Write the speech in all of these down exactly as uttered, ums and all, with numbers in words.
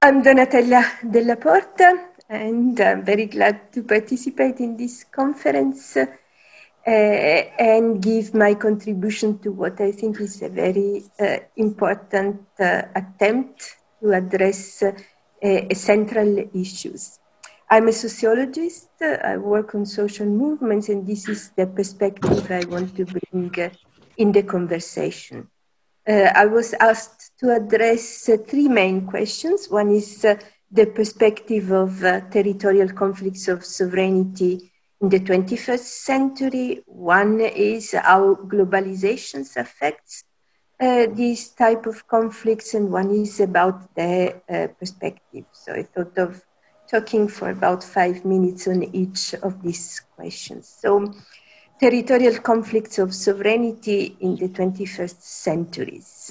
I'm Donatella Della Porta, and I'm very glad to participate in this conference uh, and give my contribution to what I think is a very uh, important uh, attempt to address uh, a central issues. I'm a sociologist, uh, I work on social movements, and this is the perspective I want to bring uh, in the conversation. Uh, I was asked to address uh, three main questions. One is uh, the perspective of uh, territorial conflicts of sovereignty in the twenty-first century. One is how globalization affects uh, these type of conflicts, and one is about the uh, perspective. So I thought of talking for about five minutes on each of these questions. So, territorial conflicts of sovereignty in the twenty-first centuries.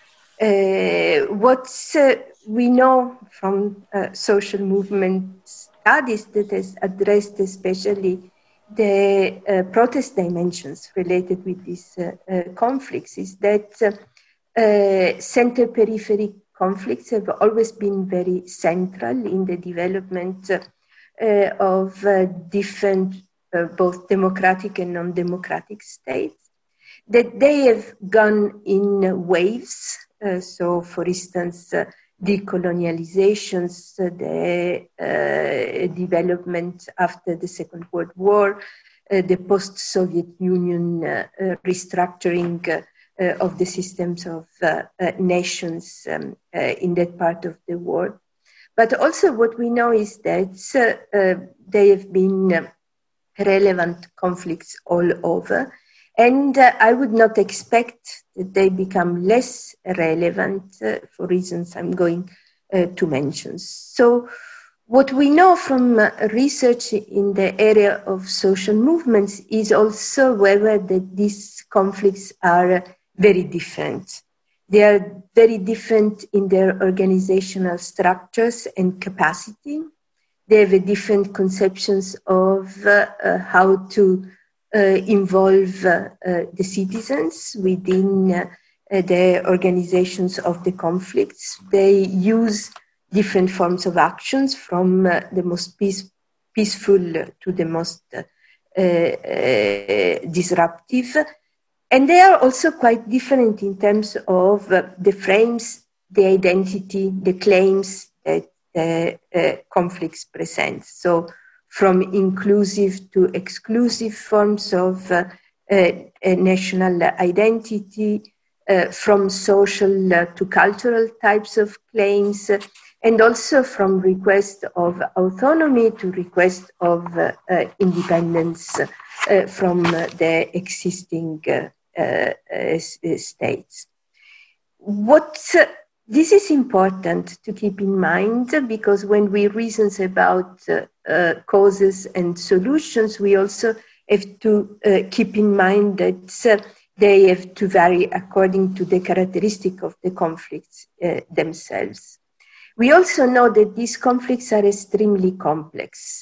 Uh, what uh, we know from uh, social movement studies that has addressed especially the uh, protest dimensions related with these uh, uh, conflicts is that uh, uh, center-periphery conflicts have always been very central in the development uh, of uh, different uh, both democratic and non-democratic states, that they have gone in waves. Uh, so, for instance, uh, decolonializations, uh, the uh, development after the Second World War, uh, the post-Soviet Union uh, uh, restructuring uh, uh, of the systems of uh, uh, nations um, uh, in that part of the world. But also what we know is that uh, uh, they have been uh, relevant conflicts all over. And uh, I would not expect that they become less relevant uh, for reasons I'm going uh, to mention. So what we know from uh, research in the area of social movements is also whether that these conflicts are very different. They are very different in their organizational structures and capacity. They have a different conceptions of uh, uh, how to uh, involve uh, uh, the citizens within uh, uh, the organizations of the conflicts. They use different forms of actions, from uh, the most peace, peaceful to the most uh, uh, disruptive. And they are also quite different in terms of uh, the frames, the identity, the claims that uh, uh, conflicts present. So from inclusive to exclusive forms of uh, uh, national identity, uh, from social uh, to cultural types of claims, uh, and also from request of autonomy to request of uh, uh, independence uh, from uh, the existing uh, uh, uh, states. What uh, this is important to keep in mind, because when we reason about uh, uh, causes and solutions, we also have to uh, keep in mind that uh, they have to vary according to the characteristic of the conflicts uh, themselves. We also know that these conflicts are extremely complex.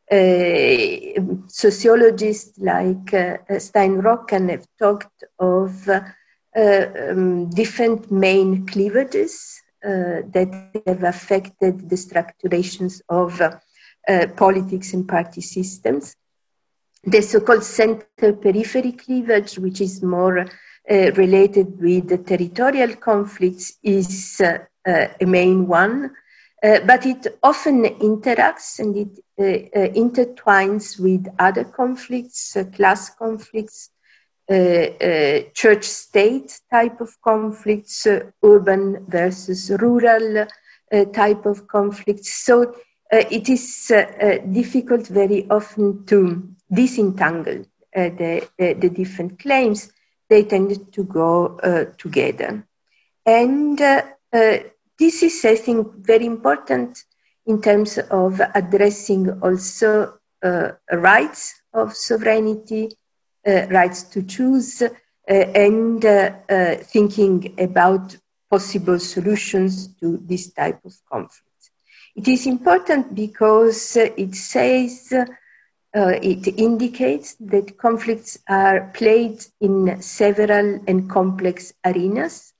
Uh, sociologists like uh, Steinrocken have talked of uh, uh, um, different main cleavages uh, that have affected the structurations of uh, uh, politics and party systems. The so-called center-periphery cleavage, which is more uh, related with the territorial conflicts, is uh, uh, a main one. Uh, but it often interacts and it uh, uh, intertwines with other conflicts, uh, class conflicts, uh, uh, church-state type of conflicts, uh, urban versus rural uh, type of conflicts. So uh, it is uh, uh, difficult very often to disentangle uh, the, uh, the different claims. They tend to go uh, together. And uh, uh, this is, I think, very important in terms of addressing also uh, rights of sovereignty, uh, rights to choose, uh, and uh, uh, thinking about possible solutions to this type of conflict. It is important because uh, it says, uh, it indicates that conflicts are played in several and complex arenas.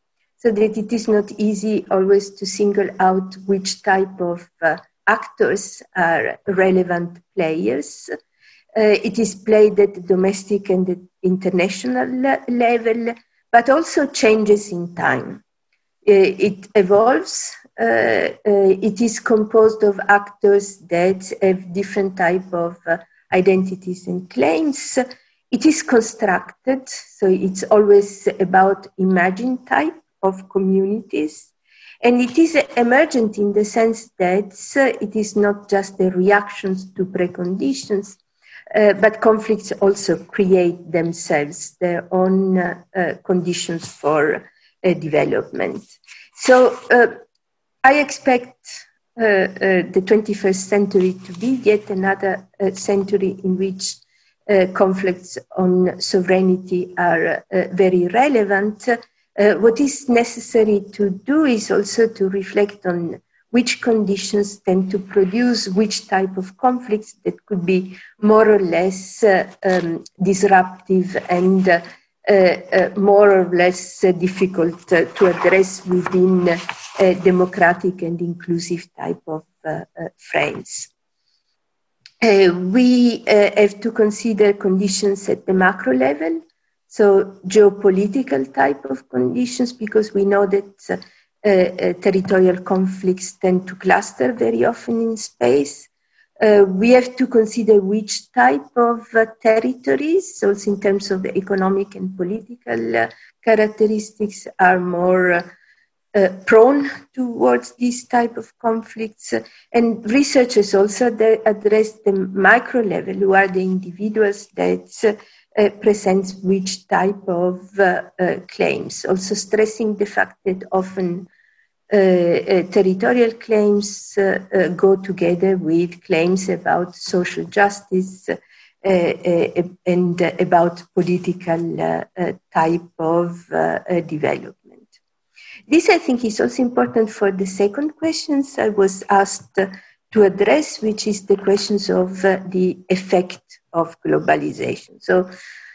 so that it is not easy always to single out which type of uh, actors are relevant players. Uh, it is played at the domestic and the international le level, but also changes in time. Uh, it evolves. Uh, uh, it is composed of actors that have different type of uh, identities and claims. It is constructed, so it's always about imagined type of communities. And it is emergent in the sense that uh, it is not just the reactions to preconditions, uh, but conflicts also create themselves their own uh, uh, conditions for uh, development. So uh, I expect uh, uh, the twenty-first century to be yet another uh, century in which uh, conflicts on sovereignty are uh, very relevant. Uh, what is necessary to do is also to reflect on which conditions tend to produce which type of conflicts that could be more or less uh, um, disruptive and uh, uh, uh, more or less uh, difficult uh, to address within uh, democratic and inclusive type of uh, uh, frames. Uh, we uh, have to consider conditions at the macro level, so geopolitical type of conditions, because we know that uh, uh, territorial conflicts tend to cluster very often in space. Uh, we have to consider which type of uh, territories, also in terms of the economic and political uh, characteristics, are more uh, uh, prone towards this type of conflicts. And researchers also address the micro level, who are the individuals that uh, present which type of uh, uh, claims, also stressing the fact that often Uh, uh, territorial claims uh, uh, go together with claims about social justice uh, uh, and uh, about political uh, uh, type of uh, uh, development. This, I think, is also important for the second questions I was asked uh, to address, which is the questions of uh, the effect of globalization. So,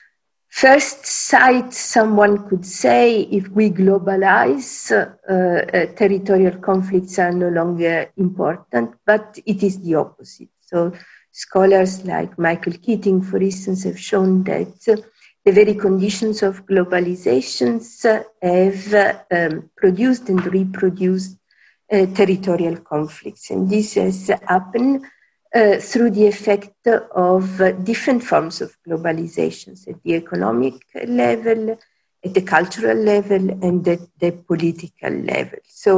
first sight, someone could say, if we globalize, uh, uh, territorial conflicts are no longer important, but it is the opposite. So scholars like Michael Keating, for instance, have shown that uh, the very conditions of globalizations uh, have uh, um, produced and reproduced uh, territorial conflicts. And this has happened Uh, through the effect of uh, different forms of globalizations at the economic level, at the cultural level, and at the political level. So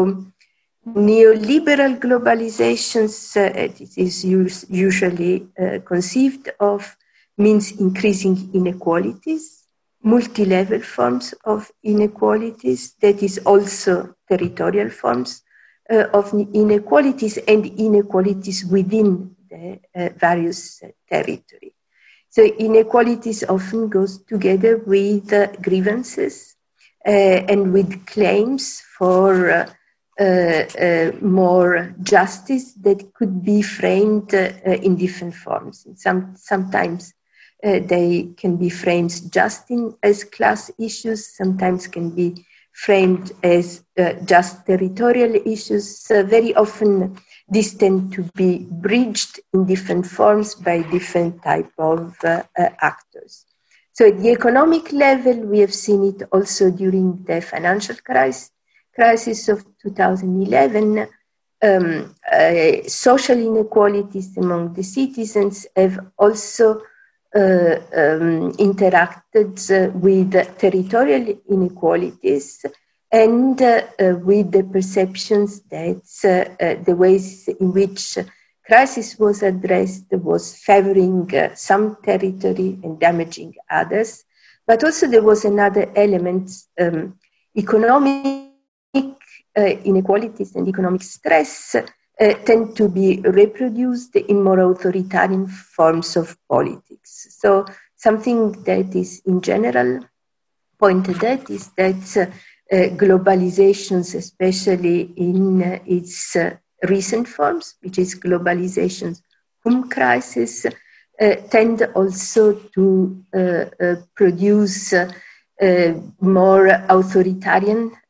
neoliberal globalizations, uh, it is us usually uh, conceived of, means increasing inequalities, multi-level forms of inequalities, that is also territorial forms uh, of inequalities and inequalities within the uh, various uh, territory. So inequalities often goes together with uh, grievances uh, and with claims for uh, uh, uh, more justice that could be framed uh, in different forms. And some, sometimes uh, they can be framed just in, as class issues, sometimes can be framed as uh, just territorial issues. Uh, very often these tend to be bridged in different forms by different type of uh, uh, actors. So at the economic level, we have seen it also during the financial crisis, crisis of two thousand eleven. Um, uh, social inequalities among the citizens have also uh, um, interacted uh, with territorial inequalities and uh, uh, with the perceptions that uh, uh, the ways in which crisis was addressed was favoring uh, some territory and damaging others. But also there was another element, um, economic uh, inequalities and economic stress uh, tend to be reproduced in more authoritarian forms of politics. So something that is in general pointed at is that uh, Uh, globalizations, especially in uh, its uh, recent forms, which is globalization's home crisis, uh, tend also to uh, uh, produce uh, uh, more authoritarian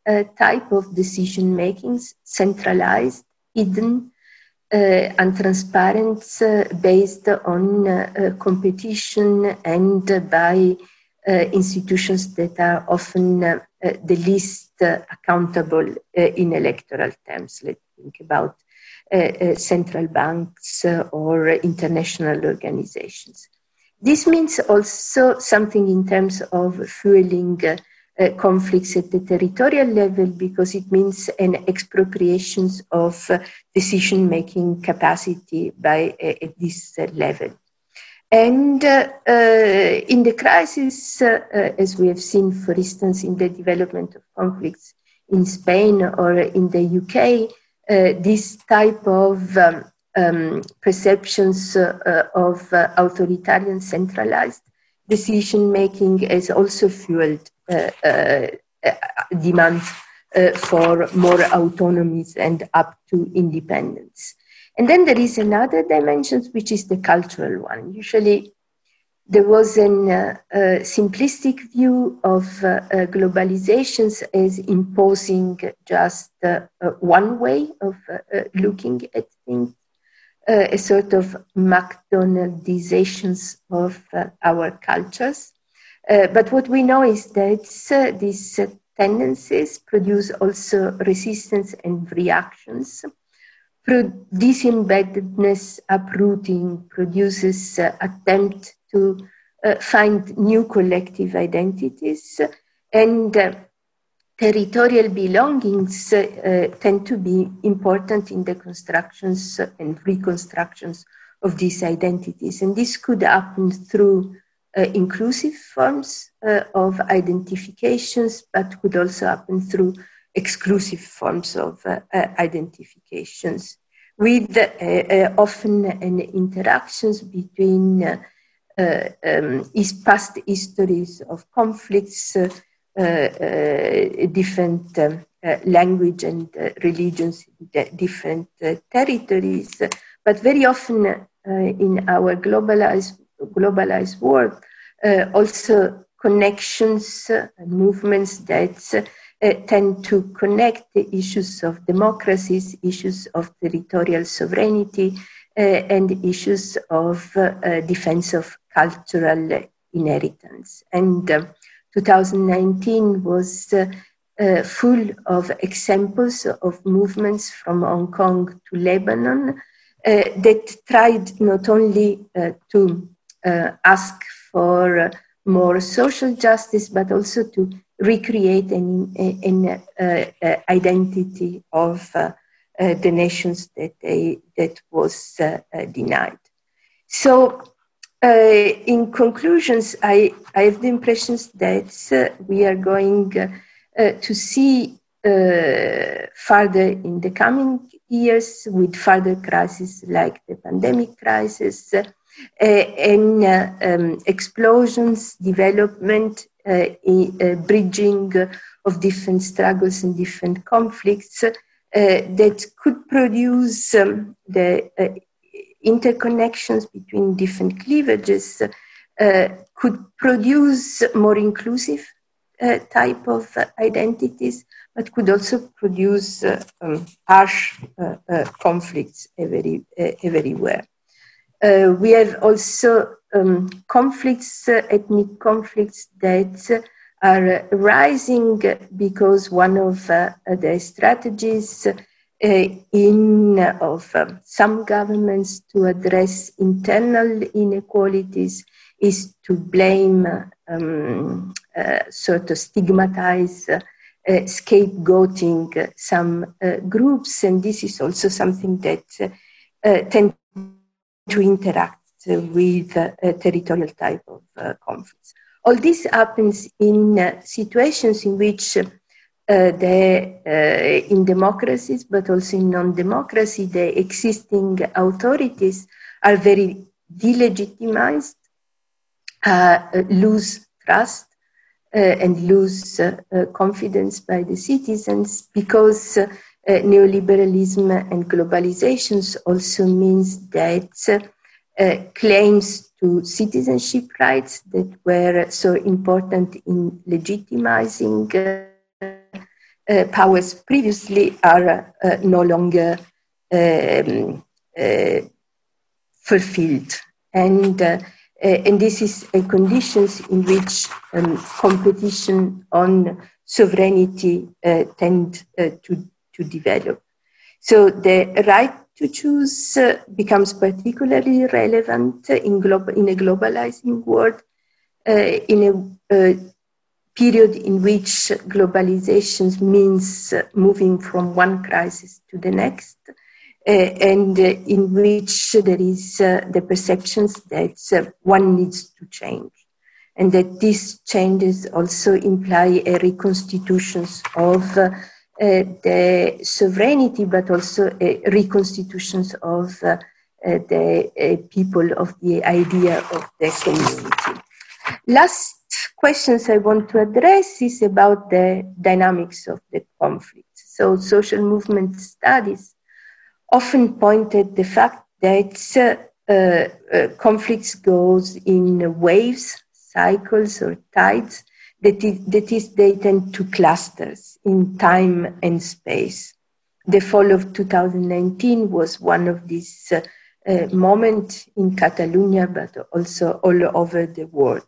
uh, type of decision makings, centralized, hidden, uh, and transparent, uh, based on uh, uh, competition and uh, by uh, institutions that are often uh, uh, the least uh, accountable uh, in electoral terms. Let's think about uh, uh, central banks uh, or international organizations. This means also something in terms of fueling uh, uh, conflicts at the territorial level, because it means an expropriation of uh, decision-making capacity by uh, at this uh, level. And uh, uh, in the crisis, uh, uh, as we have seen, for instance, in the development of conflicts in Spain or in the U K, uh, this type of um, Um, perceptions uh, uh, of uh, authoritarian centralized decision making has also fueled uh, uh, demands uh, for more autonomies and up to independence. And then there is another dimension, which is the cultural one. Usually there was a uh, uh, simplistic view of uh, uh, globalizations as imposing just uh, uh, one way of uh, uh, looking at things. Uh, a sort of McDonaldizations of uh, our cultures. Uh, but what we know is that uh, these uh, tendencies produce also resistance and reactions. Pro- disembeddedness, uprooting produces uh, attempt to uh, find new collective identities, and uh, territorial belongings uh, tend to be important in the constructions and reconstructions of these identities. And this could happen through uh, inclusive forms uh, of identifications, but could also happen through exclusive forms of uh, uh, identifications, with uh, uh, often an interactions between uh, uh, um, past histories of conflicts, uh, Uh, uh, different um, uh, language and uh, religions, different uh, territories, but very often uh, in our globalized, globalized world, uh, also connections and uh, movements that uh, tend to connect the issues of democracies, issues of territorial sovereignty, uh, and issues of uh, uh, defense of cultural inheritance. And uh, twenty nineteen was uh, uh, full of examples of movements from Hong Kong to Lebanon uh, that tried not only uh, to uh, ask for uh, more social justice, but also to recreate an, an uh, uh, identity of uh, uh, the nations that, they, that was uh, uh, denied. So, Uh, in conclusions, I, I have the impression that uh, we are going uh, uh, to see uh, further in the coming years with further crises like the pandemic crisis uh, and uh, um, explosions, development, uh, in, uh, bridging of different struggles and different conflicts uh, that could produce um, the uh, interconnections between different cleavages, uh, could produce more inclusive uh, type of uh, identities, but could also produce uh, um, harsh uh, uh, conflicts every, uh, everywhere. Uh, we have also um, conflicts, uh, ethnic conflicts that are rising because one of uh, the strategies Uh, in uh, of um, some governments to address internal inequalities is to blame, um, uh, sort of stigmatize, uh, uh, scapegoating some uh, groups, and this is also something that uh, uh, tend to interact with uh, a territorial type of uh, conflicts. All this happens in uh, situations in which uh, Uh, the, uh, in democracies, but also in non-democracy, the existing authorities are very delegitimized, uh, lose trust, uh, and lose uh, uh, confidence by the citizens, because uh, uh, neoliberalism and globalizations also means that uh, claims to citizenship rights that were so important in legitimizing uh, Uh, uh, powers previously are uh, no longer um, uh, fulfilled. And, uh, uh, and this is a conditions in which um, competition on sovereignty uh, tend uh, to, to develop. So the right to choose uh, becomes particularly relevant in, global, in a globalizing world, uh, in a uh, period in which globalization means uh, moving from one crisis to the next, uh, and uh, in which there is uh, the perceptions that uh, one needs to change, and that these changes also imply a reconstitution of uh, uh, the sovereignty, but also a reconstitution of uh, uh, the uh, people, of the idea of the community. Last questions I want to address is about the dynamics of the conflict. So social movement studies often point at the fact that uh, uh, conflicts goes in waves, cycles, or tides, that, is, that is, they tend to clusters in time and space. The fall of two thousand nineteen was one of these uh, uh, moments in Catalonia, but also all over the world.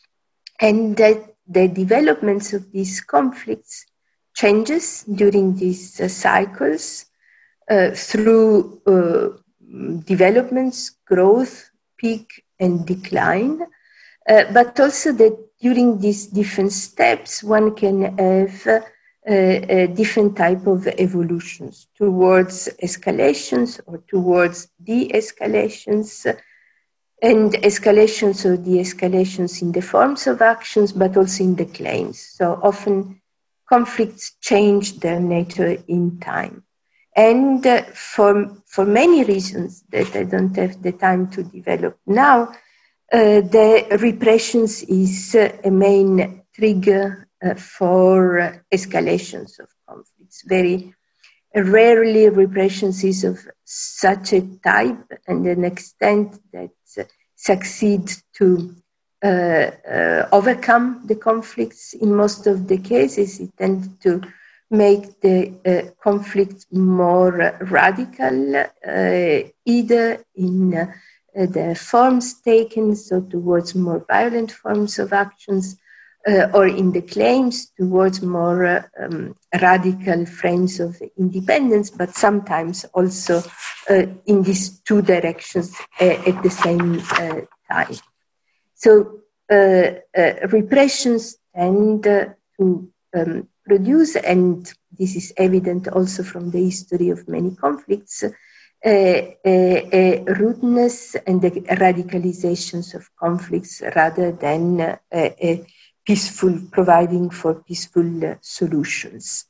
And that the developments of these conflicts changes during these uh, cycles uh, through uh, developments, growth, peak and decline, uh, but also that during these different steps, one can have uh, a different type of evolutions towards escalations or towards de-escalations, and escalations or de-escalations in the forms of actions, but also in the claims. So often conflicts change their nature in time. And uh, for, for many reasons that I don't have the time to develop now, uh, the repressions is uh, a main trigger uh, for uh, escalations of conflicts. Very rarely repressions is of such a type and an extent that uh, succeed to uh, uh, overcome the conflicts. In most of the cases, it tends to make the uh, conflict more radical, uh, either in uh, the forms taken, so towards more violent forms of actions, uh, or in the claims towards more uh, um, radical frames of independence, but sometimes also uh, in these two directions uh, at the same uh, time. So uh, uh, repressions tend uh, to um, produce, and this is evident also from the history of many conflicts, uh, a, a rudeness and the radicalizations of conflicts rather than uh, a peaceful, providing for peaceful uh, solutions.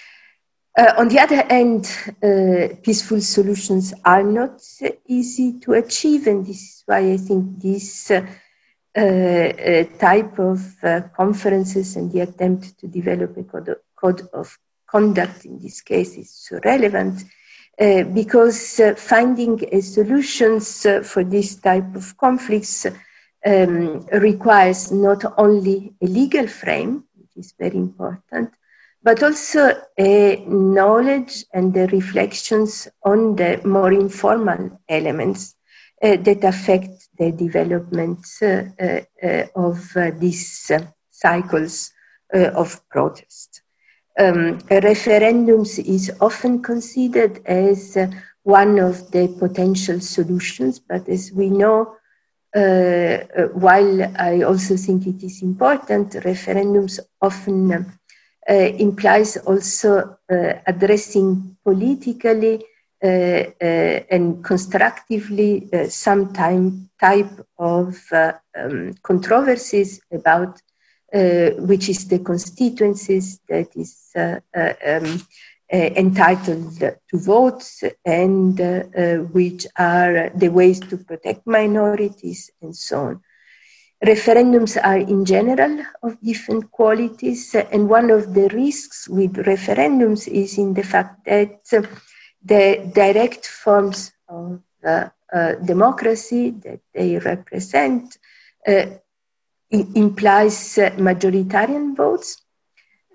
Uh, on the other hand, uh, peaceful solutions are not uh, easy to achieve, and this is why I think this uh, uh, uh, type of uh, conferences and the attempt to develop a code of, code of conduct in this case is so relevant, uh, because uh, finding a solutions uh, for this type of conflicts um, requires not only a legal frame, which is very important, but also a knowledge and the reflections on the more informal elements uh, that affect the development uh, uh, uh, of uh, these uh, cycles uh, of protest. Um, referendums is often considered as uh, one of the potential solutions, but as we know, uh, uh, while I also think it is important, referendums often uh, uh, implies also uh, addressing politically uh, uh, and constructively uh, some time, type of uh, um, controversies about uh, which is the constituencies that is uh, uh, um, uh, entitled to vote, and uh, uh, which are the ways to protect minorities and so on. Referendums are in general of different qualities, and one of the risks with referendums is in the fact that uh, the direct forms of uh, uh, democracy that they represent uh, implies uh, majoritarian votes,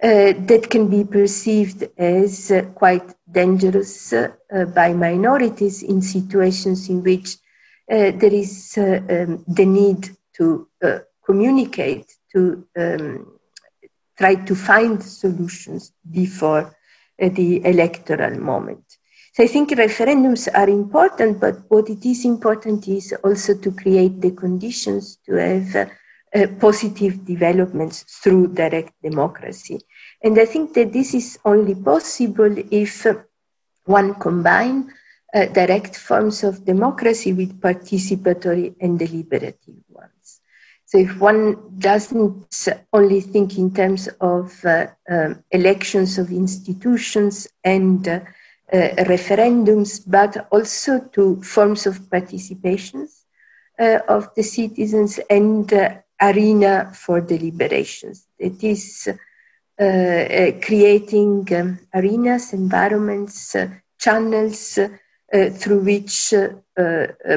uh, that can be perceived as uh, quite dangerous uh, by minorities in situations in which uh, there is uh, um, the need to uh, communicate, to um, try to find solutions before uh, the electoral moment. So I think referendums are important, but what it is important is also to create the conditions to have uh, uh, positive developments through direct democracy. And I think that this is only possible if uh, one combines uh, direct forms of democracy with participatory and deliberative ones. So if one doesn't only think in terms of uh, um, elections of institutions and uh, uh, referendums, but also to forms of participations uh, of the citizens and uh, arena for deliberations. It is uh, uh, creating um, arenas, environments, uh, channels uh, through which uh, uh,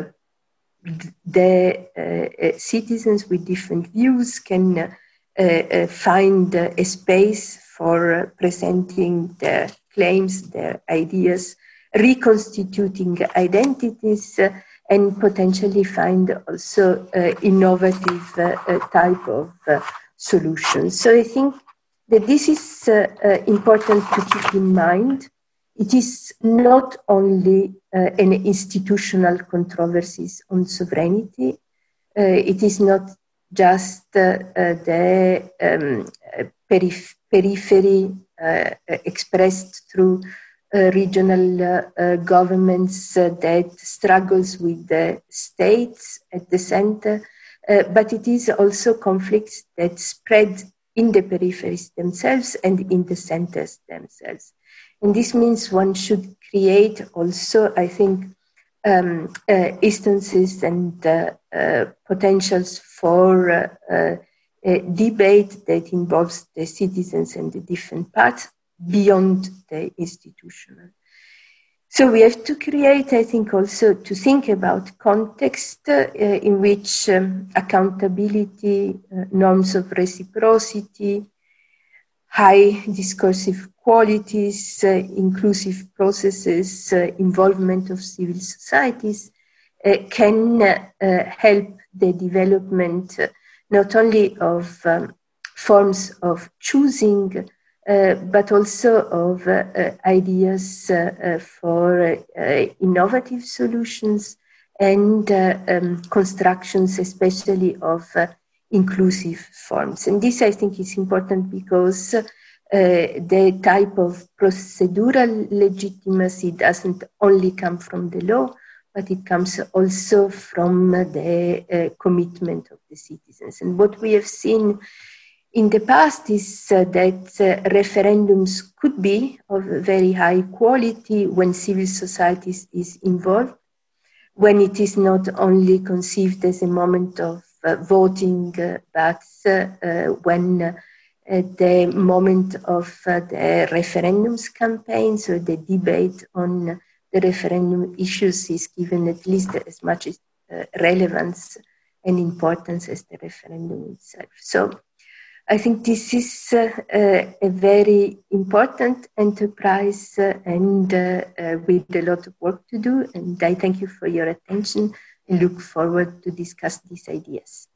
the uh, uh, citizens with different views can uh, uh, find uh, a space for uh, presenting their claims, their ideas, reconstituting identities, uh, and potentially find also uh, innovative uh, uh, type of uh, solutions. So I think that this is uh, uh, important to keep in mind. It is not only uh, an institutional controversies on sovereignty. Uh, it is not just uh, uh, the um, periph periphery uh, expressed through uh, regional uh, uh, governments uh, that struggles with the states at the center, uh, but it is also conflicts that spread in the peripheries themselves and in the centers themselves. And this means one should create also, I think, um, uh, instances and uh, uh, potentials for uh, uh, a debate that involves the citizens and the different parts beyond the institutional. So we have to create, I think, also to think about context uh, in which um, accountability, uh, norms of reciprocity, high discursive qualities, uh, inclusive processes, uh, involvement of civil societies uh, can uh, uh, help the development uh, not only of um, forms of choosing, uh, but also of uh, uh, ideas uh, uh, for uh, innovative solutions and uh, um, constructions, especially of uh, inclusive forms. And this, I think, is important because uh, the type of procedural legitimacy doesn't only come from the law, but it comes also from the uh, commitment of the citizens. And what we have seen in the past is uh, that uh, referendums could be of very high quality when civil society is involved, when it is not only conceived as a moment of uh, voting, uh, but uh, uh, when uh, the moment of uh, the referendums campaign, so the debate on the referendum issues is given at least as much uh, relevance and importance as the referendum itself. So I think this is uh, uh, a very important enterprise uh, and uh, uh, with a lot of work to do. And I thank you for your attention and look forward to discuss these ideas.